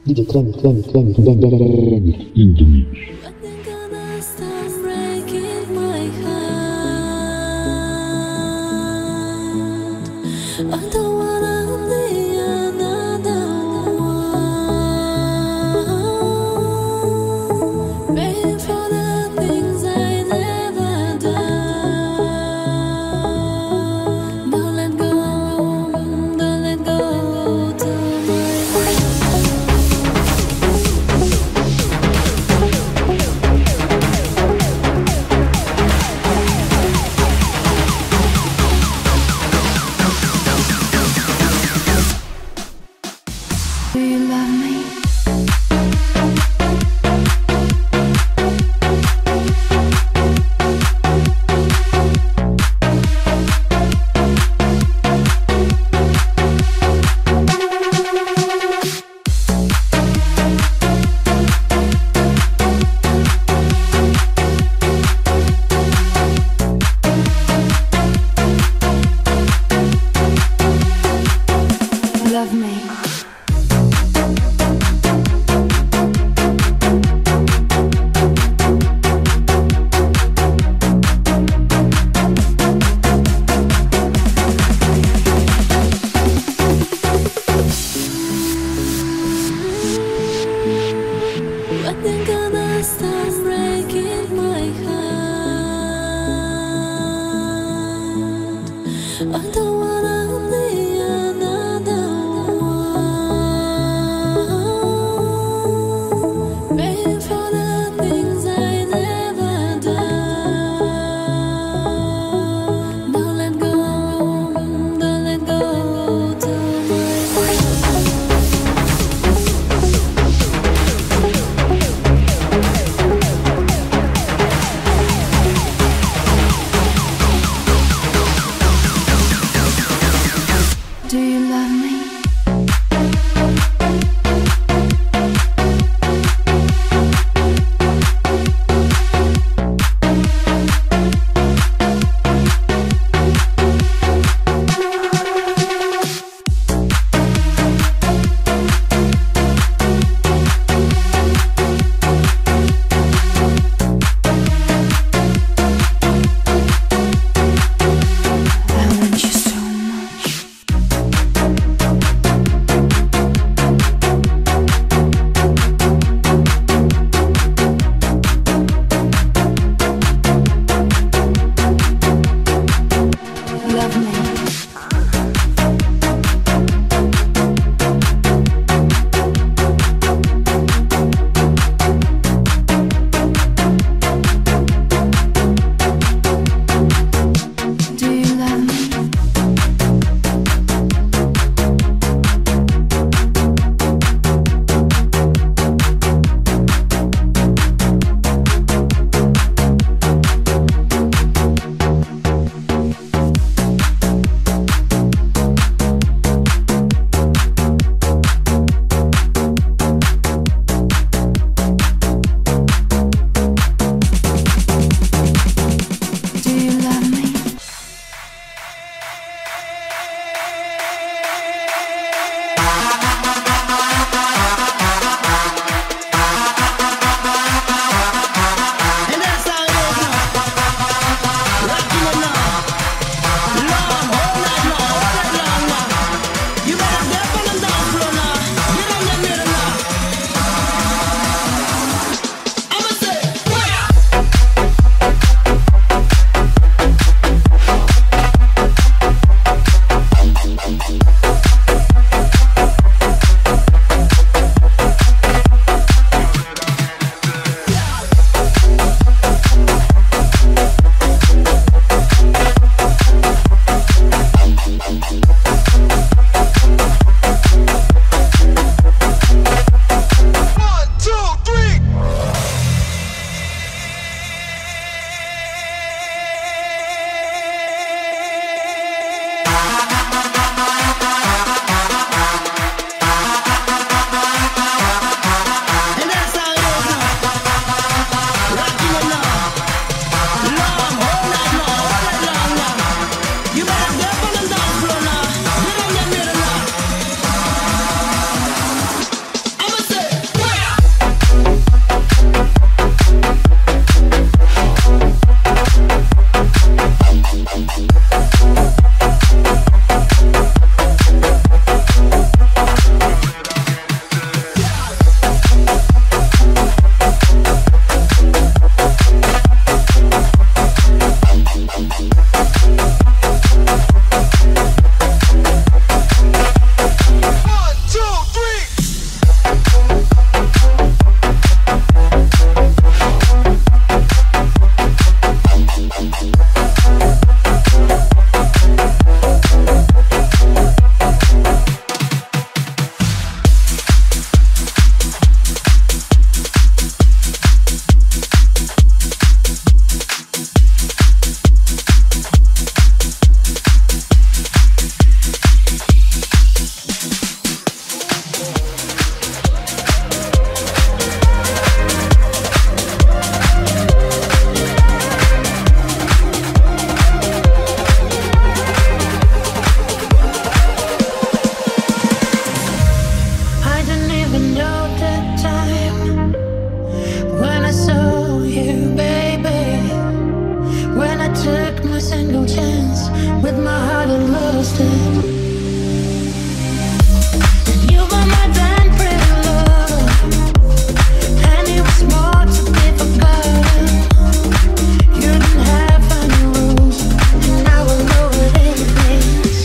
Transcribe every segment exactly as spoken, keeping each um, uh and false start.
D J KreMik, KreMik, KreMik, KreMik in the mix. I don't wanna be another one, paying for the things I never done. Don't let go, don't let go to Do you love me? Love me. When they gonna stop breaking my heart, I don't wanna be another one. here, baby. When I took my single chance with my heart and lost it. You were my damn pretty lover, and it was more to be forgotten. You didn't have any rules, and now I know what it means.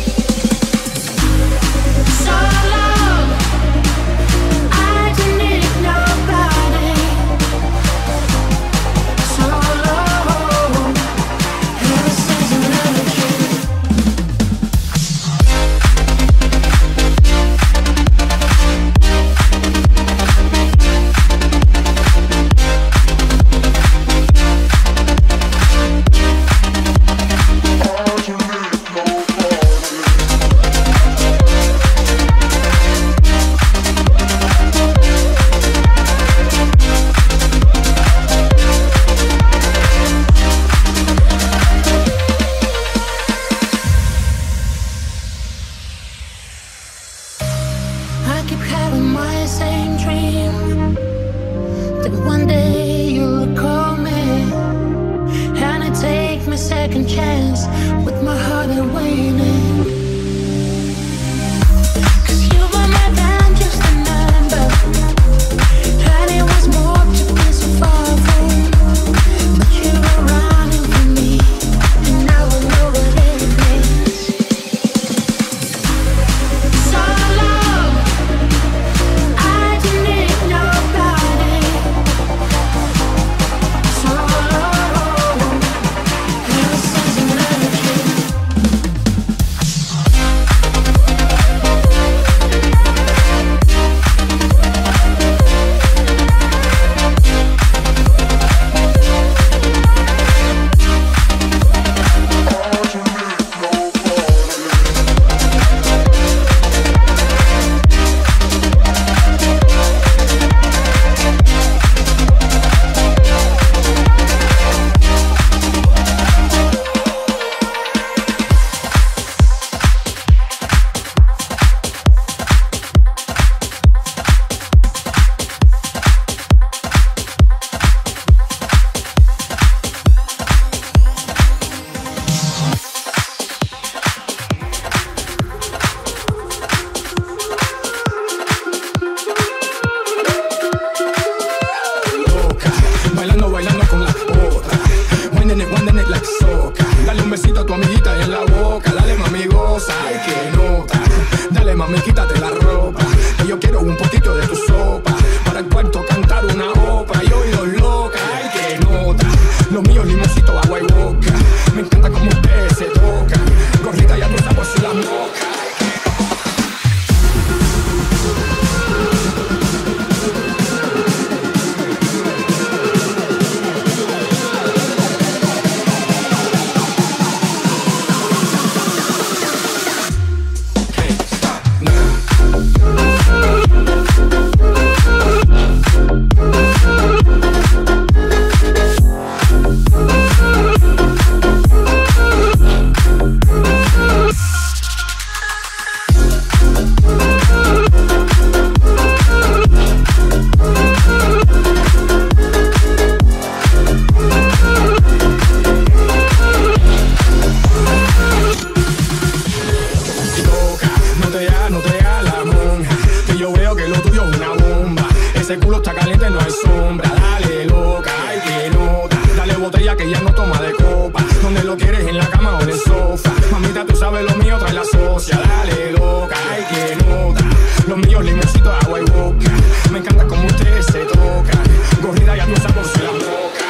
So long, I don't need nobody. So long, ever since I met you. I keep having my same dream, that one day you'll call me, and I take my second chance with my heart waiting. Cause you were more than just a number, and it was more to be so far from. But you were running from me, and now I know what it means. So long, I don't need nobody. So long, ever since I met you. Loca, bailando, bailando con la otra. Winding it, winding it like soca. Dale un besito a tu amiguita en la boca. Dale mami, goza, ay que nota. Dale mami, quítate la ropa, que yo quiero un poquito de tu sopa, para el cuarto cantar una ópera. Y oídos loca, ay que nota. Los míos limoncito, agua y boca. Me encanta como ustedes se tocan. Gorrita ya tu sabor si la moca. Ese culo está caliente, no hay sombra. Dale loca, ay que nota. Dale botella que ya no toma de copa. Donde lo quieres, en la cama o en el sofá. Mamita, tú sabes lo mío, trae la socia. Dale loca, ay que nota. Los míos limoncito, agua y boca. Me encanta como ustedes se tocan. Gorrida ya tú sabes si la boca.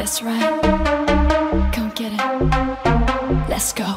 That's right. Come get it. Let's go.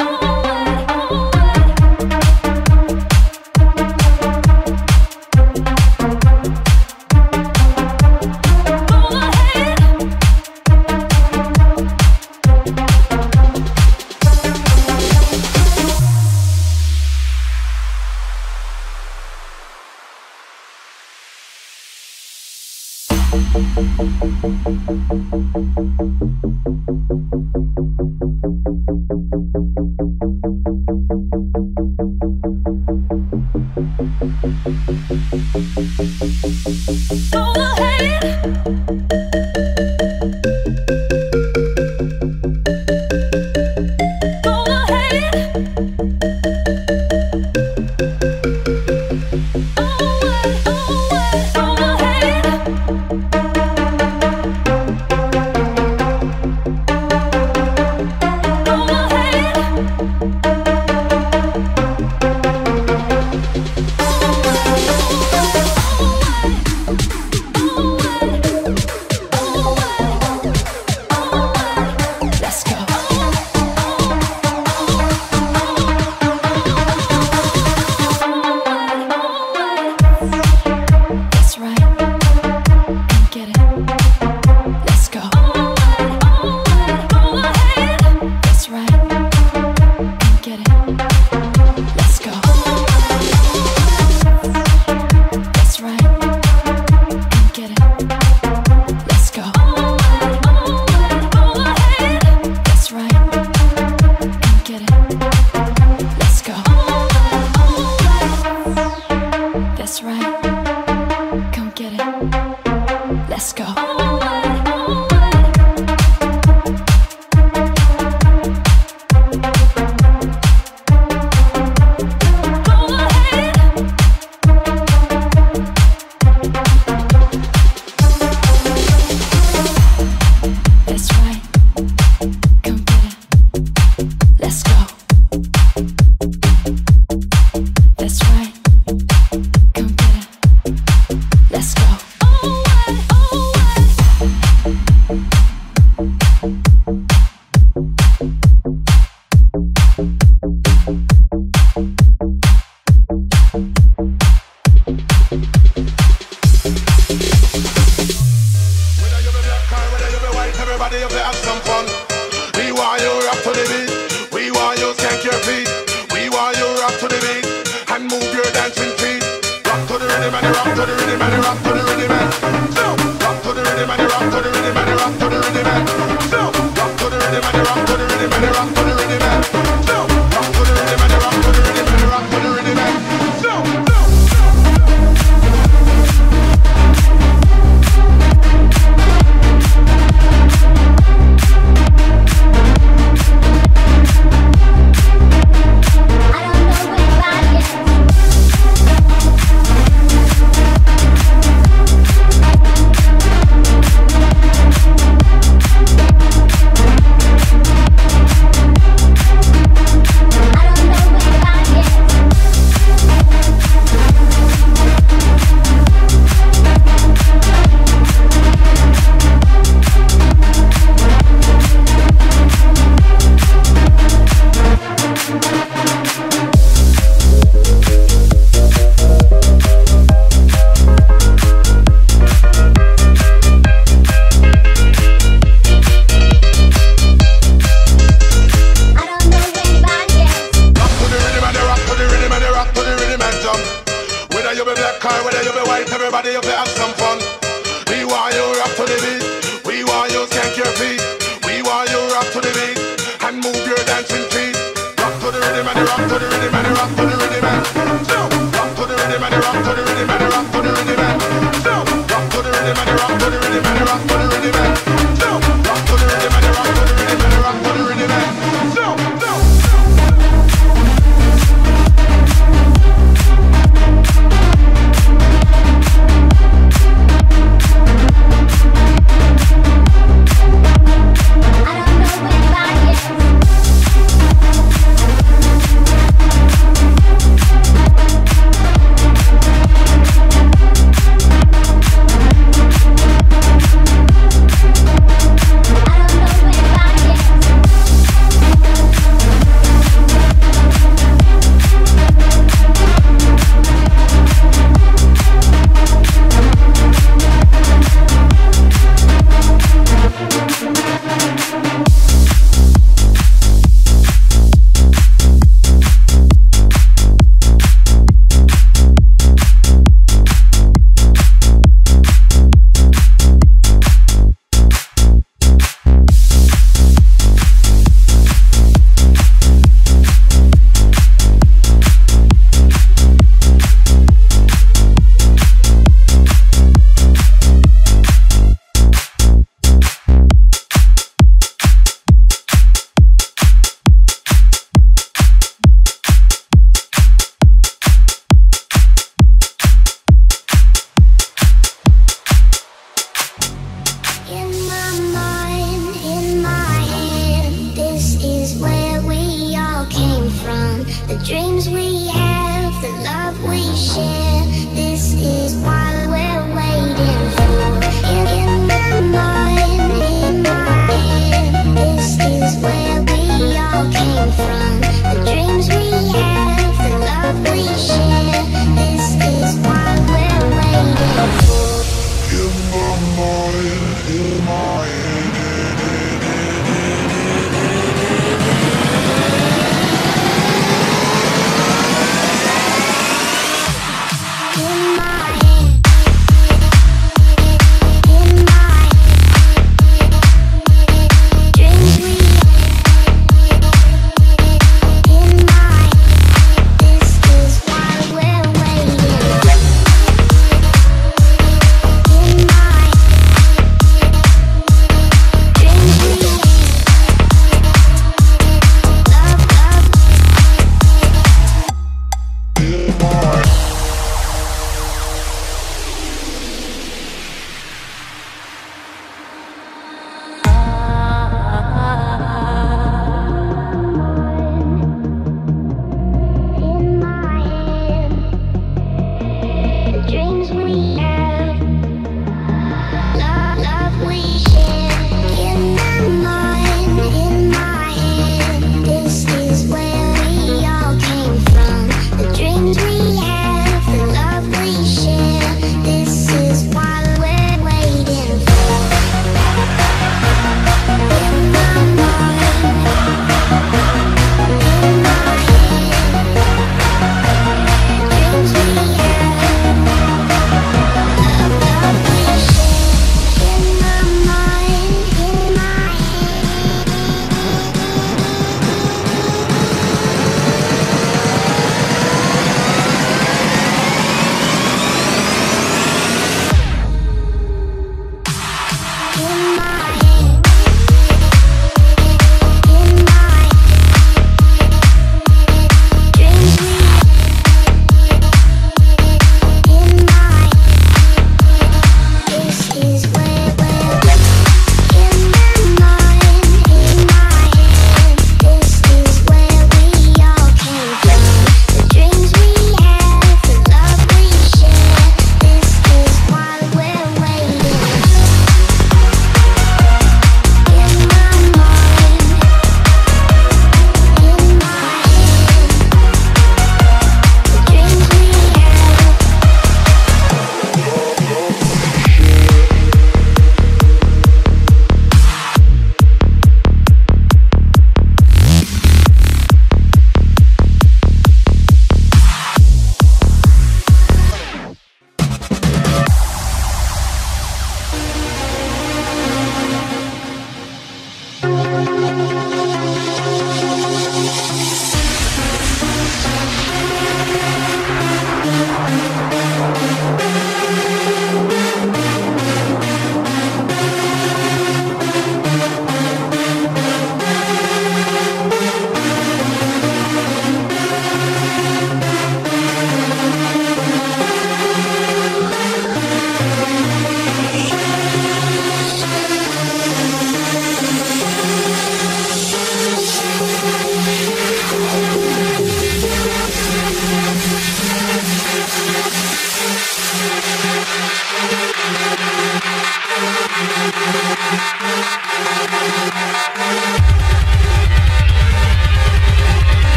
we share. This is what we're waiting for. In, in my mind, in my head, this is where we all came from. The dreams we have, the love we share. This is what we're waiting for. In my mind, in my head.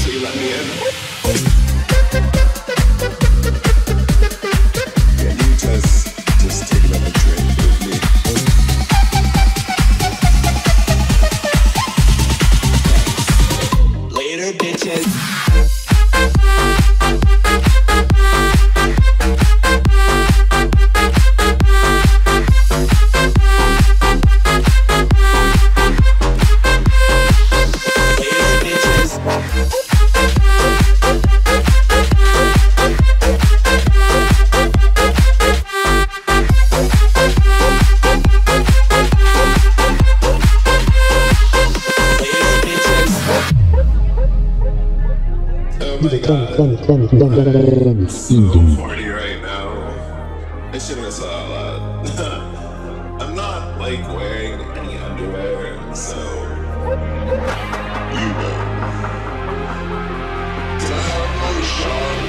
so you let me in. Can you just, just take another drink with me? Later, bitches. KreMik, KreMik, KreMik, so horny right now. I shouldn't have said all that. I'm not like wearing any underwear, so you know. Did I have my shot?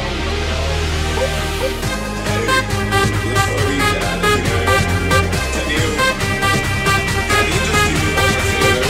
Hey, before we get out of here, can you, can you just do me a favor?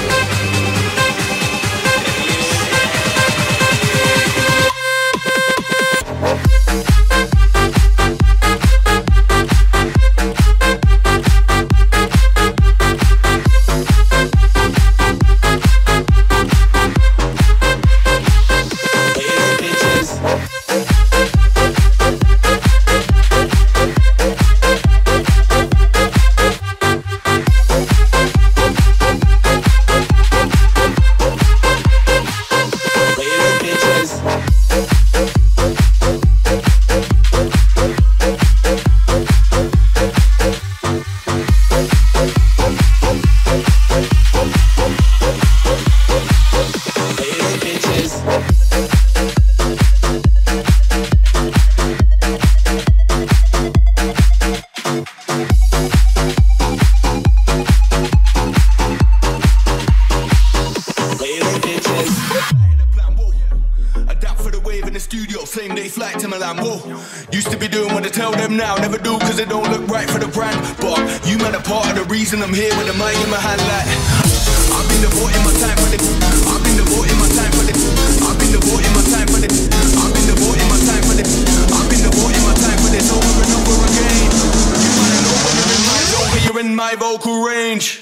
And I'm here with a mic in my hand like I've been devoting my time for this. I've been devoting my time for this. I've been devoting my time for this. I've been devoting my time for this. I've been devoting my time for this over and over again. You wanna know when you're in my zone, when you're in my vocal range.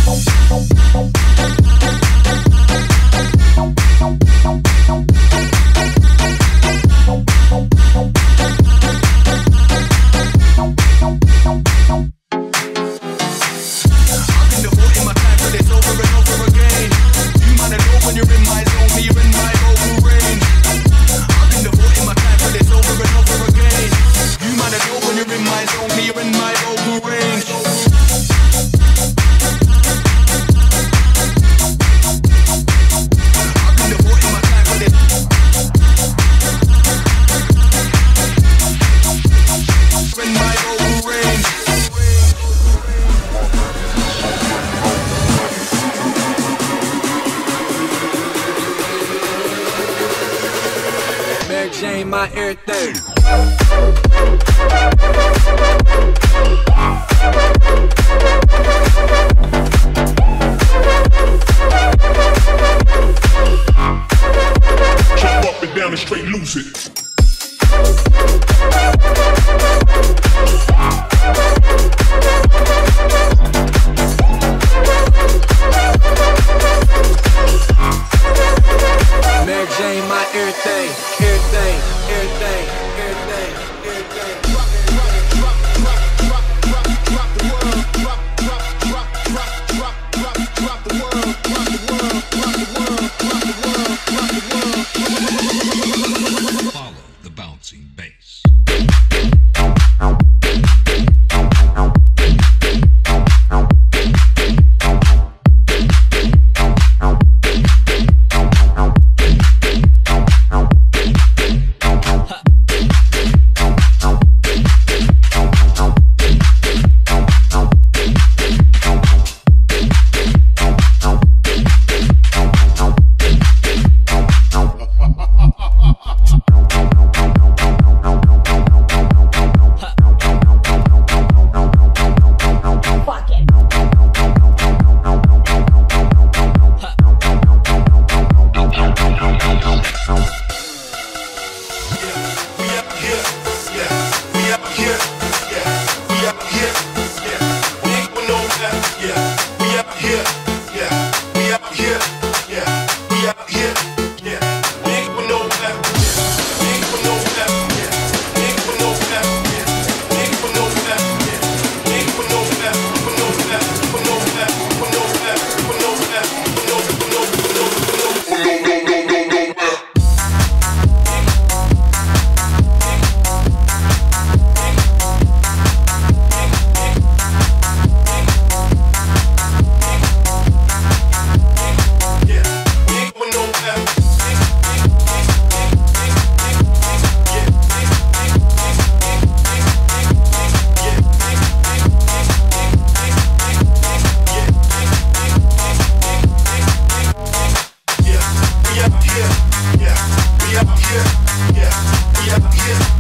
My everything. Jump up and down and straight lose it. Mary Jane, my everything, everything, everything, everything, everything. Follow the bouncing bass. Out. yeah, yeah, yeah, yeah.